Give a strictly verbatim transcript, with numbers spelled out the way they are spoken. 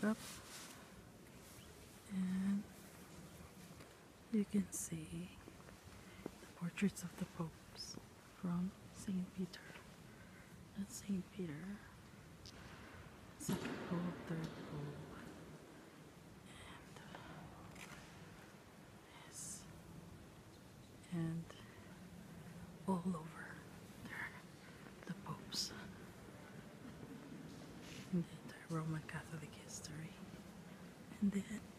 up, and you can see the portraits of the popes from Saint Peter. That's Saint Peter, second Pope, third Pope, and yes, and all over there, the popes in the entire Roman Catholic history. And then